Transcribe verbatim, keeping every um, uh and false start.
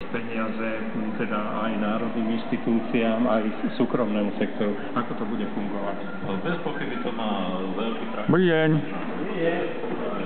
peniaze teda aj národným inštitúciám, aj súkromnému sektoru. Ako to bude fungovať? Bez pochyby to má veľký prach. Dobrý deň. Je.